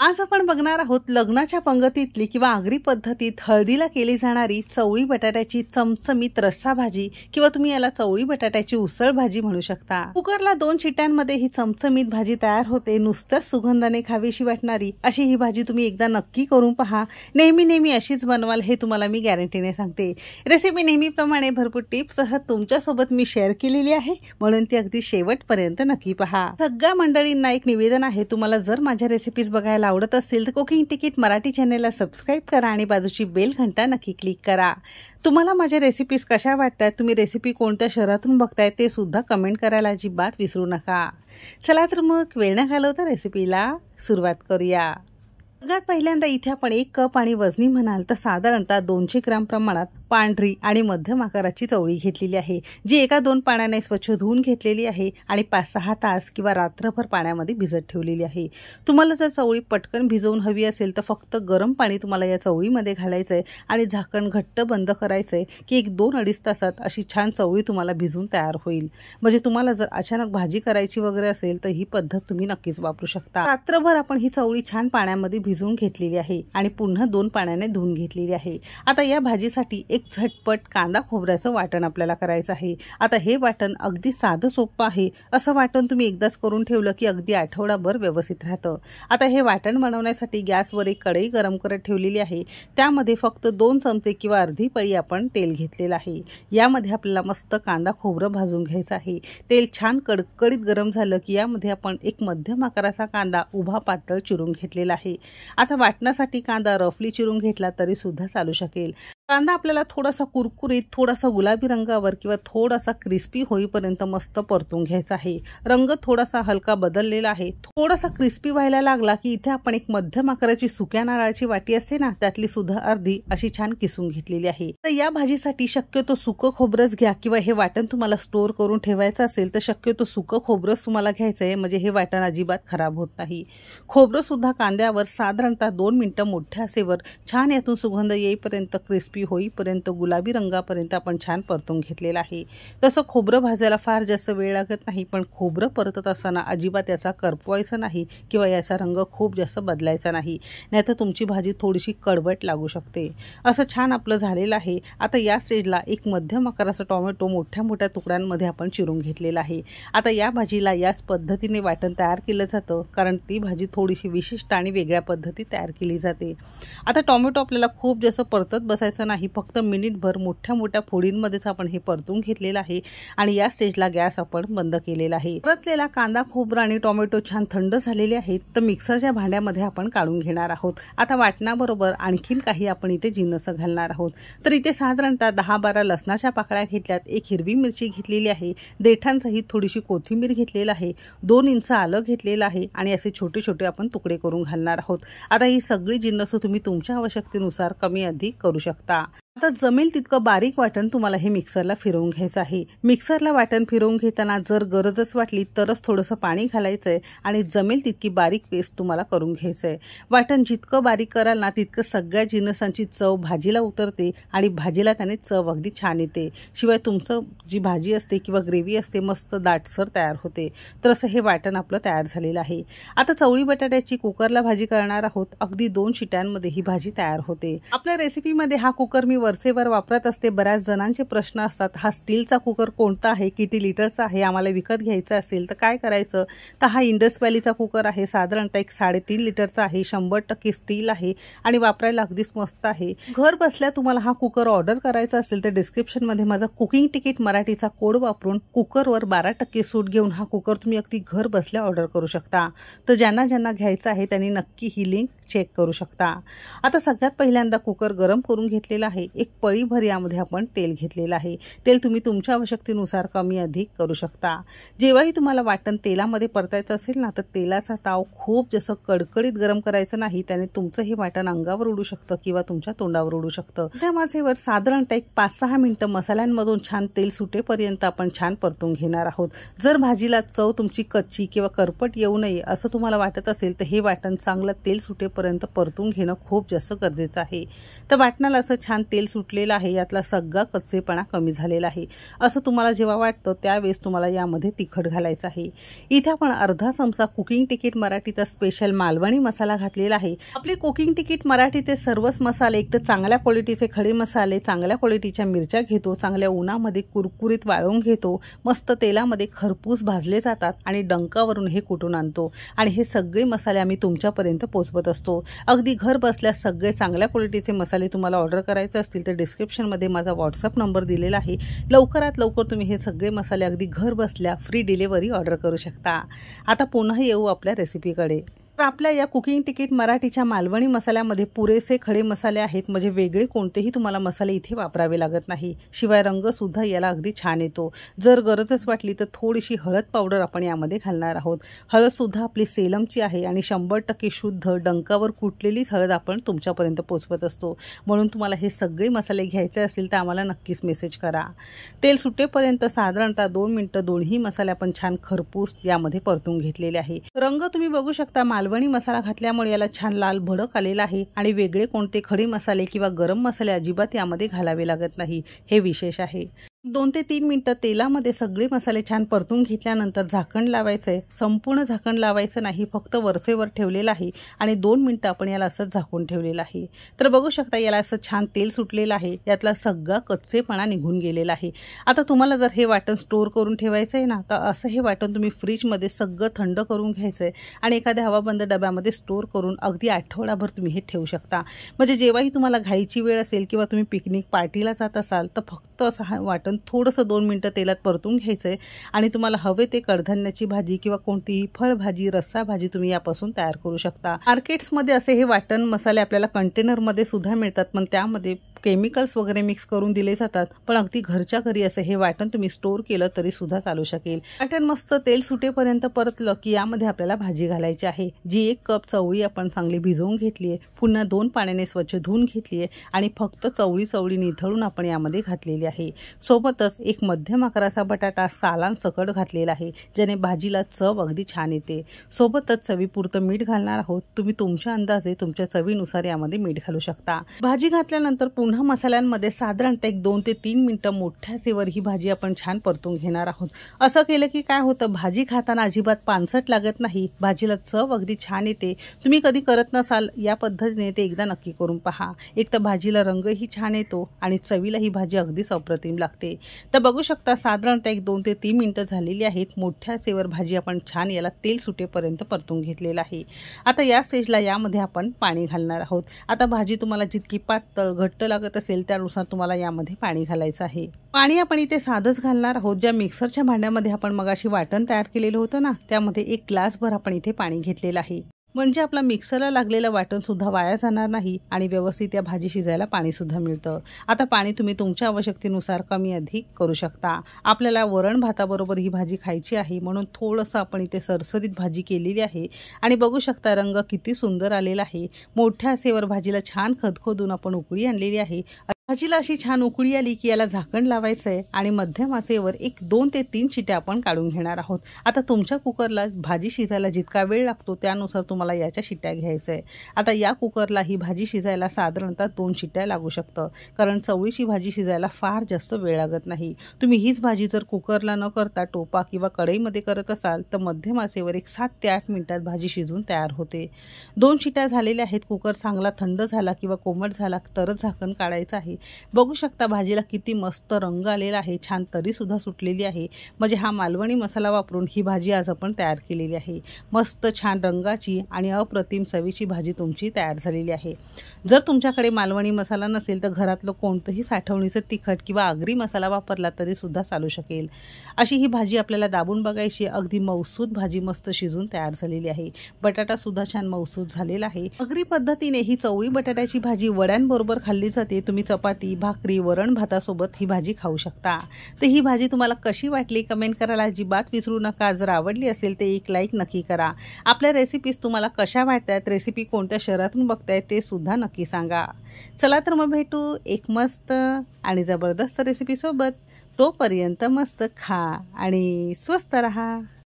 आज आपण बघणार आहोत लग्नाच्या पंगतीतली किंवा आगरी पद्धतीत हळदीला केली जाणारी चवळी बटाट्याची चमचमीत रस्सा भाजी किंवा तुम्ही याला चवळी बटाट्याची उसळ भाजी म्हणू शकता। कुकरला 2 शिट्ट्यांमध्ये ही चमचमीत भाजी तयार होते। नुसत्याच सुगंधाने खावीशी वाटणारी अशी ही भाजी तुम्ही एकदा नक्की करून पहा। नेहमी अशीच बनवाल हे तुम्हाला मी गॅरंटीने सांगते। रेसिपी नेहमीप्रमाणे भरपूर टिप्ससह तुमच्यासोबत मी शेअर केलेली आहे, म्हणून ती अगदी शेवटपर्यंत नक्की पहा। सगळ्या मंडळींना एक निवेदन आहे, तुम्हाला जर माझ्या रेसिपीज बघायला आवडत असेल तर कुकिंग तिकीट मराठी चॅनेलला सबस्क्राइब करा आणि बाजूची बेल घंटा नक्की क्लिक करा। तुम्हाला माझ्या रेसिपीज कशा वाटतात, तुम्ही रेसिपी कोणत्या शहरातून बघताय ते सुद्धा कमेंट करायला अजिबात विसरू नका। चला तर मग वेळ न घालवता रेसिपीला सुरुवात करूया। सगळ्यात पहिल्यांदा इथे आपण 1 कप आणि वजनी म्हणाल तर साधारणतः 200 ग्राम प्रमाणात पांढरी आणि मध्यम आकाराची चवळी घेतलेली आहे, जी 1-2 पाण्याने स्वच्छ धुवून घेतलेली आहे आणि 5-6 तास किंवा रात्रभर पाण्यामध्ये भिजत ठेवलेली आहे। तुम्हाला जर चवळी पटकन भिजवून हवी असेल तर फक्त गरम पाणी तुम्हाला या चवळीमध्ये घालायचं आहे आणि झाकण घट्ट बंद करायचं आहे की 1-2-2.5 तासात अशी छान चवळी तुम्हाला भिजून तयार होईल। म्हणजे तुम्हाला जर अचानक भाजी करायची वगैरे असेल तर ही पद्धत तुम्ही नक्कीच वापरू शकता। रात्रभर आपण ही चवळी छान पाण्यामध्ये भिजवून घेतलेली आहे आणि पुन्हा 2 पाण्याने धुवून घेतलेली आहे। आता या भाजीसाठी एक झटपट कांदा खोबऱ्याचं वाटण आपल्याला करायचं आहे। आता हे वाटण अगदी साधं सोपं आहे, असं वाटण तुम्ही एकदाच करून ठेवलं की अगदी आठवडाभर व्यवस्थित राहतं। आता हे वाटण बनवण्यासाठी गॅसवर एक कढई गरम करत ठेवलेली आहे, त्यामध्ये फक्त 2 चमचे किंवा अर्धी पळी आपण तेल घेतलेलं आहे। यामध्ये आपल्याला मस्त कांदा खोबरं भाजून घ्यायचं आहे। तेल छान कडकडीत गरम झालं की यामध्ये आपण एक मध्यम आकाराचा कांदा उभा पातळ चिरून घेतलेला आहे। आता वाटण्यासाठी कांदा रफली चिरून घेतला तरी सुद्धा चालू शकेल। कांदा आपल्याला थोडासा कुरकुरीत, थोडासा गुलाबी रंगावर किंवा थोडासा क्रिस्पी होईपर्यंत मस्त परतून घ्यायचा आहे। रंग थोडासा हलका बदललेला आहे, थोडासा क्रिस्पी व्हायला लागला की इथे आपण एक मध्यम आकाराची सुक्या नारळाची वाटी असते ना, त्यातली सुद्धा अर्धी अशी छान किसून घेतलेली आहे। तर या भाजीसाठी शक्यतो सुकं खोबरंच घ्या किंवा हे वाटण तुम्हाला स्टोअर करून ठेवायचं असेल तर शक्यतो सुकं खोबरंच तुम्हाला घ्यायचं आहे, म्हणजे हे वाटण अजिबात खराब होत नाही। खोबरं सुद्धा कांद्यावर साधारणतः 2 मिनिटं मोठ्या आचेवर छान यातून सुगंध येईपर्यंत क्रिस्पी होईपर्यंत गुलाबी रंगापर्यंत आपण छान परतून घेतलेला आहे। तसं खोबरं भाजायला फार जास्त वेळ लागत नाही, पण खोबरं परतत असताना अजिबात याचा करपवायचा नाही किंवा याचा रंग खूप जास्त बदलायचा नाही, नाहीतर तुमची भाजी थोडीशी कडवट लागू शकते। असं छान आपलं झालेलं आहे। आता या स्टेजला एक मध्यम आकाराचा टोमॅटो मोठ्या तुकड्यांमध्ये आपण चिरून घेतलेला आहे। आता या भाजीला याच पद्धतीने वाटण तयार केलं जातं, कारण ती भाजी थोडीशी विशिष्ट आणि वेगळ्या पद्धती तयार केली जाते। आता टोमॅटो आपल्याला खूप जास्त परतत बसायचं नाही, फक्त मिनिटभर मोठ्या फोडींमध्येच आपण हे परतून घेतलेलं आहे आणि या स्टेजला गॅस आपण बंद केलेला आहे। परतलेला कांदा खोबरा आणि टोमॅटो छान थंड झालेले आहेत, तर मिक्सरच्या भांड्यामध्ये आपण काढून घेणार आहोत। आता वाटणाबरोबर आणखीन काही आपण इथे जिन्नस घालणार आहोत। तर इथे साधारणतः 10-12 लसणाच्या पाकळ्या घेतल्यात, 1 हिरवी मिरची घेतलेली आहे, देठांसहित थोडीशी कोथिंबीर घेतलेली आहे, 2 इंच आलं घेतलेलं आहे आणि असे छोटे आपण तुकडे करून घालणार आहोत। आता ही सगळी जिन्नस तुम्ही तुमच्या आवश्यकतेनुसार कमी अधिक करू शकता। आता जमेल तितकं बारीक वाटण तुम्हाला हे मिक्सरला फिरवून घ्यायचं आहे। मिक्सरला वाटण फिरवून घेताना जर गरजच वाटली तरच थोडंसं पाणी घालायचं आहे आणि जमेल तितकी बारीक पेस्ट तुम्हाला करून घ्यायचं आहे। वाटण जितकं बारीक कराल ना तितकं सगळ्या जिन्नसांची चव भाजीला उतरते आणि भाजीला त्याने चव अगदी छान येते। शिवाय तुमचं जी भाजी असते किंवा ग्रेव्ही असते मस्त दाटसर तयार होते। तर असं हे वाटण आपलं तयार झालेलं आहे। आता चवळी बटाट्याची कुकरला भाजी करणार आहोत, अगदी 2 शिट्यांमध्ये ही भाजी तयार होते। आपल्या रेसिपीमध्ये हा कुकर मी वरचेवर वापरत असते। बऱ्याच जणांचे प्रश्न असतात, हा स्टीलचा कुकर कोणता आहे, किती लिटरचा आहे, आम्हाला विकत घ्यायचा असेल तर काय करायचं। तर हा इंडस व्हॅलीचा कुकर आहे, साधारणतः 3.5 लिटरचा आहे, 100% स्टील आहे आणि वापरायला अगदीच मस्त आहे। घर बसल्या तुम्हाला हा कुकर ऑर्डर करायचा असेल तर डिस्क्रिप्शन मध्ये माझा कुकिंग तिकीट मराठीचा कोड वापरून कुकरवर 12% सूट घेऊन हा कुकर तुम्ही अगदी घर बसल्या ऑर्डर करू शकता। तर ज्यांना घ्यायचा आहे त्यांनी नक्की ही लिंक चेक करू शकता। आता सगळ्यात पहिल्यांदा कुकर गरम करून घेतलेला आहे, 1 पळीभर यामध्ये आपण तेल घेतलेलं आहे। तेल तुम्ही तुमच्या आवश्यकतेनुसार कमी अधिक करू शकता। जेव्हाही तुम्हाला वाटण तेलामध्ये परतायचं असेल ना तर तेलाचा ताव खूप जास्त कडकडीत गरम करायचं नाही, त्याने तुमचं हे वाटण अंगावर उडू शकतं किंवा तुमच्या तोंडावर उडू शकतं। त्या माझेवर साधारणतः 5-6 मिनिटं मसाल्यांमधून छान तेल सुटेपर्यंत आपण छान परतून घेणार आहोत। जर भाजीला चव तुमची कच्ची किंवा करपट येऊ नये असं तुम्हाला वाटत असेल तर हे वाटण चांगलं तेल सुटेपर्यंत परतून घेणं खूप जास्त गरजेचं आहे। तर वाटणाला असं छान तेल तेल सुटलेलं आहे, यातला सगळा कच्चेपणा कमी झालेला आहे असं तुम्हाला जेव्हा वाटतं त्यावेळेस तुम्हाला यामध्ये तिखट घालायचं आहे। इथे आपण अर्धा चमचा कुकिंग तिकीट मराठीचा स्पेशल मालवणी मसाला घातलेला आहे। आपले कुकिंग तिकीट मराठीचे सर्वच मसाले एक तर चांगल्या क्वालिटीचे खडे मसाले, चांगल्या क्वालिटीच्या मिरच्या घेतो, चांगल्या उन्हामध्ये कुरकुरीत वाळवून घेतो, मस्त तेलामध्ये खरपूस भाजले जातात आणि डंकावरून हे कुटून आणतो आणि हे सगळे मसाले आम्ही तुमच्यापर्यंत पोहोचवत असतो। अगदी घर बसल्या सगळे चांगल्या क्वालिटीचे मसाले तुम्हाला ऑर्डर करायचे असतील तर डिस्क्रिप्शनमध्ये माझा व्हॉट्सअप नंबर दिलेला आहे। लवकरात लवकर तुम्ही हे सगळे मसाले अगदी घर बसल्या फ्री डिलिव्हरी ऑर्डर करू शकता। आता पुन्हा येऊ आपल्या रेसिपीकडे। तर आपल्या या कुकिंग तिकीट मराठीच्या मालवणी मसाल्यामध्ये पुरेसे खडे मसाले आहेत, म्हणजे वेगळे कोणतेही तुम्हाला मसाले इथे वापरावे लागत नाही। शिवाय रंग सुद्धा याला अगदी छान येतो। जर गरजच वाटली तर थोडीशी हळद पावडर आपण यामध्ये घालणार आहोत। हळद सुद्धा आपली सेलमची आहे आणि 100% शुद्ध डंकावर कुटलेलीच हळद आपण तुमच्यापर्यंत पोहोचवत असतो। म्हणून तुम्हाला हे सगळे मसाले घ्यायचे असतील तर आम्हाला नक्कीच मेसेज करा। तेल सुटेपर्यंत साधारणतः 2 मिनिटं दोन्ही मसाले आपण छान खरपूस यामध्ये परतून घेतलेले आहे। रंग तुम्ही बघू शकता, मालवणी मसाला घातल्यामुळे याला छान लाल भडक आलेला आहे आणि वेगळे कोणते खडे मसाले किंवा गरम मसाले अजिबात यामध्ये घालावे लागत नाही, हे विशेष आहे। 2 ते 3 मिनिटं तेलामध्ये सगळे मसाले छान परतून घेतल्यानंतर झाकण लावायचं आहे। संपूर्ण झाकण लावायचं नाही, फक्त वरचेवर ठेवलेलं आहे आणि 2 मिनिटं आपण याला असंच झाकून ठेवलेलं आहे। तर बघू शकता याला असं छान तेल सुटलेलं आहे, यातला सगळा कच्चेपणा निघून गेलेला आहे। आता तुम्हाला जर हे वाटण स्टोअर करून ठेवायचं आहे ना, तर असं हे वाटण तुम्ही फ्रीजमध्ये सगळं थंड करून घ्यायचं आहे आणि एखाद्या हवाबंद डब्यामध्ये स्टोअर करून अगदी आठवडाभर तुम्ही हे ठेवू शकता। म्हणजे जेव्हाही तुम्हाला घाईची वेळ असेल किंवा तुम्ही पिकनिक पार्टीला जात असाल तर फक्त असं हा वाटण थोडंसं 2 मिनिटं तेलात परतून घ्यायचंय आणि तुम्हाला हवे ते कडधान्याची भाजी किंवा कोणतीही फळभाजी, रस्सा भाजी तुम्ही यापासून तयार करू शकता। मार्केट्समध्ये असे हे वाटण मसाले आपल्याला कंटेनरमध्ये सुद्धा मिळतात, पण त्यामध्ये केमिकल्स वगैरे मिक्स करून दिले जातात, पण अगदी घरच्या घरी असं हे वाटण तुम्ही स्टोअर केलं तरी सुद्धा चालू शकेल। वाटण मस्त तेल सुटेपर्यंत परतलं की यामध्ये आपल्याला भाजी घालायची आहे। जी 1 कप चवळी आपण चांगली भिजवून घेतली आहे, पुन्हा 2 पाण्याने स्वच्छ धुवून घेतली आहे आणि फक्त चवळी निथळून आपण यामध्ये घातलेली आहे। सोबतच एक मध्यम आकाराचा बटाटा सालांसकट घातलेला आहे, ज्याने भाजीला चव अगदी छान येते। सोबतच चवीपुरतं मीठ घालणार आहोत। तुम्ही तुमच्या अंदाजे तुमच्या चवीनुसार यामध्ये मीठ घालू शकता। भाजी घातल्यानंतर पुन्हा मसाल्यांमध्ये साधारणतः 2 ते 3 मिनिटं मोठ्या आचेवर ही भाजी आपण छान परतून घेणार आहोत। असं केलं की काय होतं, भाजी खाताना अजिबात पानसट लागत नाही, भाजीला चव अगदी छान येते। तुम्ही कधी करत नसाल या पद्धतीने ते एकदा नक्की करून पहा। एक तर भाजीला रंगही छान येतो आणि चवीला ही भाजी अगदीच अप्रतिम लागते। तर बघू शकता साधारणतः 2 ते 3 मिनिटं झालेली आहेत। मोठ्या आचेवर भाजी आपण छान याला तेल सुटेपर्यंत परतून घेतलेलं आहे। आता या स्टेजला यामध्ये आपण पाणी घालणार आहोत। आता भाजी तुम्हाला जितकी पातळ घट्ट लागत असेल त्यानुसार तुम्हाला यामध्ये पाणी घालायचं आहे। पाणी आपण इथे साधच घालणार आहोत। ज्या मिक्सरच्या भांड्यामध्ये आपण मगाशी वाटण तयार केलेलं होतं ना, त्यामध्ये 1 ग्लासभर आपण इथे पाणी घेतलेलं आहे, म्हणजे आपला मिक्सरला लागलेलं वाटण सुद्धा वाया जाणार नाही आणि व्यवस्थित या भाजी शिजायला पाणी सुद्धा मिळतं। आता पाणी तुम्ही तुमच्या आवश्यकतेनुसार कमी अधिक करू शकता। आपल्याला वरण भाताबरोबर ही भाजी खायची आहे, म्हणून थोडंसं आपण इथे सरसरीत भाजी केलेली आहे आणि बघू शकता रंग किती सुंदर आलेला आहे। मोठ्या आचेवर भाजीला छान खदखदून आपण उकळी आणलेली आहे। भाजीला अशी छान उकळी आली की याला झाकण लावायचं आहे आणि मध्यम आचेवर 2 ते 3 शिट्या आपण काढून घेणार आहोत। आता तुमच्या कुकरला भाजी शिजायला जितका वेळ लागतो त्यानुसार तुम्हाला याच्या शिट्या घ्यायचं आहे। आता या कुकरला ही भाजी शिजायला साधारणतः 2 शिट्या लागू शकतं, कारण चवळीची भाजी शिजायला फार जास्त वेळ लागत नाही। तुम्ही हीच भाजी जर कुकरला न करता टोपा किंवा कढईमध्ये करत असाल तर मध्यम आचेवर 7 ते 8 मिनिटात भाजी शिजून तयार होते। 2 शिट्या झालेल्या आहेत। कुकर चांगला थंड झाला किंवा कोमट झाला तरच झाकण काढायचं आहे। बघू शकता भाजीला किती मस्त रंग आलेला आहे, छान तरी सुद्धा सुटलेली आहे। म्हणजे हा मालवणी मसाला वापरून ही भाजी आज आपण तयार केलेली आहे। मस्त छान रंगाची आणि अप्रतिम चवीची भाजी तुमची तयार झालेली आहे। जर तुमच्याकडे मालवणी मसाला नसेल तर घरातलं कोणतंही साठवणीचं तिखट किंवा आगरी मसाला वापरला तरी सुद्धा चालू शकेल। अशी ही भाजी आपल्याला दाबून बघायची। अगदी मौसूद भाजी मस्त शिजून तयार झालेली आहे। बटाटा सुद्धा छान मौसूद झालेला आहे। आगरी पद्धतीने ही चवळी बटाट्याची भाजी वड्यांबरोबर खाल्ली जाते। तुम्ही चपाती, भाकरी, वरण भातासोबत ही भाजी खाऊ शकता। तर ही भाजी तुम्हाला कशी वाटली कमेंट करायला अजिबात विसरू नका। जर आवडली असेल तर एक लाईक नक्की करा। आपल्या रेसिपीज तुम्हाला कशा वाटतात, रेसिपी कोणत्या शहरातून बघताय ते सुद्धा नक्की सांगा। चला तर मग भेटू एक मस्त आणि जबरदस्त रेसिपी सोबत। तोपर्यंत मस्त खा आणि स्वस्त रहा।